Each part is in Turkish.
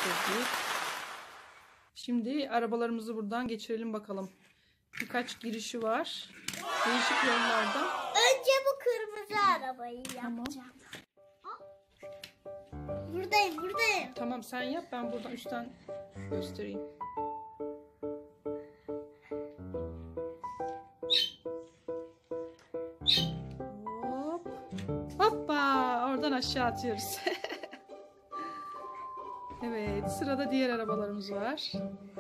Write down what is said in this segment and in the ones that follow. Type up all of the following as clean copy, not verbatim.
bitirdik. Şimdi arabalarımızı buradan geçirelim bakalım. Birkaç girişi var. Değişik yollardan. Önce bu kırmızı arabayı yapacağım. Tamam. Buradayım. Tamam, sen yap, ben buradan üstten göstereyim. Hop. Hoppa, oradan aşağı atıyoruz. Evet, sırada diğer arabalarımız var.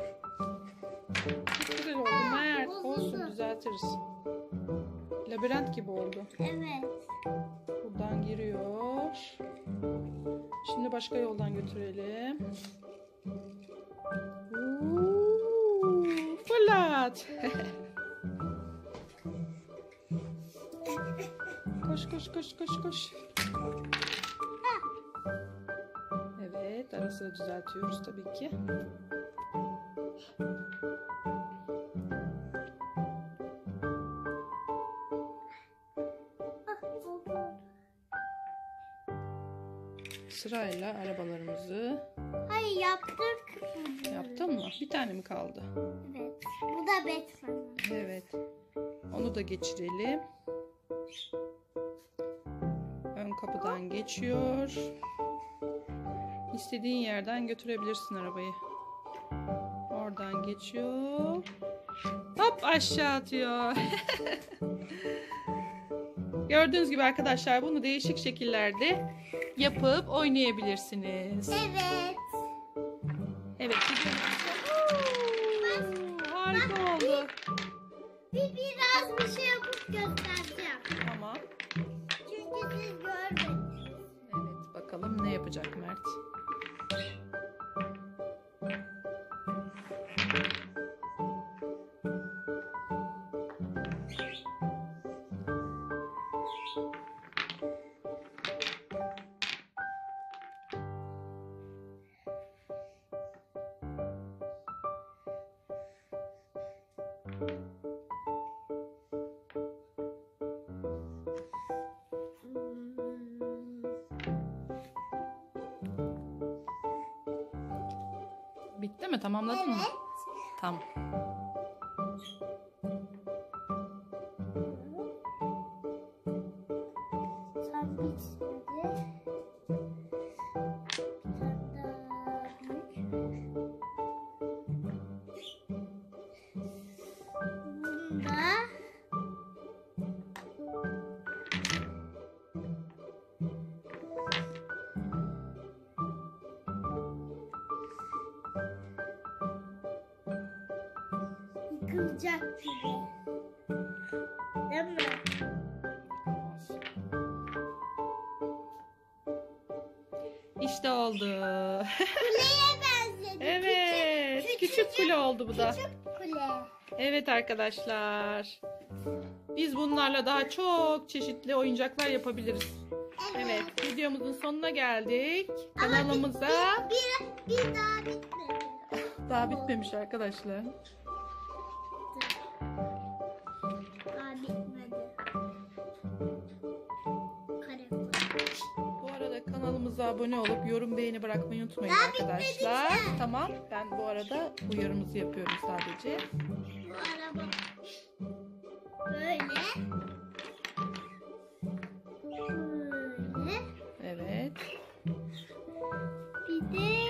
Çok güzel oldu Mert. Olsun, düzeltiriz. Labirent gibi oldu. Evet. Buradan giriyor. Şimdi başka yoldan götürelim. Fırlat. Koş. Evet, ara sıra düzeltiyoruz tabii ki. Sırayla arabalarımızı Hayır, yaptık. yaptın mı? Bir tane mi kaldı? Evet. Bu da Batman. Evet. Onu da geçirelim. Ön kapıdan geçiyor. İstediğin yerden götürebilirsin arabayı. Oradan geçiyor. Hop, aşağı atıyor. Gördüğünüz gibi arkadaşlar, bunu değişik şekillerde yapıp oynayabilirsiniz. Evet. Evet. Harika oldu. Biraz bir şey yapıp göstereceğim. Tamam. Çünkü siz görmediniz. Evet, bakalım ne yapacak Mert. Bitti mi? Tamamladın mı? Evet. Tamam. Tam bitmedi. Bir tane daha büyük. Bunda yıkılacak gibi. Değil mi? İşte oldu. Kuleye benzedi. Evet. Küçük kule oldu bu da. Küçük kule. Evet arkadaşlar. Biz bunlarla daha çok çeşitli oyuncaklar yapabiliriz. Evet. Videomuzun sonuna geldik. Kanalımıza Bir daha bitmedi. daha bitmemiş arkadaşlar. Daha bitmedi. Kare. Bu arada kanalımıza abone olup yorum beğeni bırakmayı unutmayın Daha arkadaşlar. bitmedi ki. Tamam. Ben bu arada uyarımızı yapıyorum sadece. Bu araba böyle. Böyle. Evet. Bir de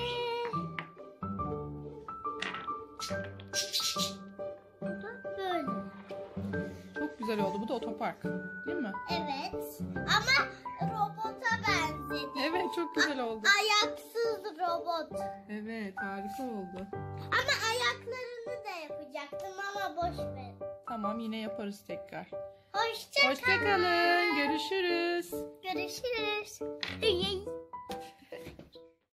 bu da böyle. Çok güzel oldu. Bu da otopark. Değil mi? Evet. Ama robota benzedi. Evet, çok güzel oldu. Ayaksız robot. Evet, harika oldu. Ama ayaklarını da yapacaktım ama boş ver. Tamam, yine yaparız tekrar. Hoşça Hoşça kalın. Görüşürüz. Görüşürüz.